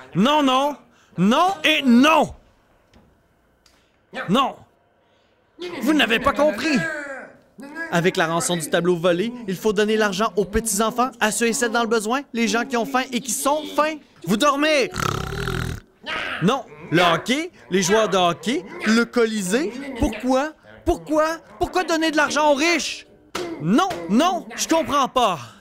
Non, non! Non et non! Non! Vous n'avez pas compris! Avec la rançon du tableau volé, il faut donner l'argent aux petits-enfants, à ceux et celles dans le besoin, les gens qui ont faim et qui sont faim. Vous dormez! Non, le hockey, les joueurs de hockey, le Colisée. Pourquoi? Pourquoi? Pourquoi donner de l'argent aux riches? Non, non, je comprends pas.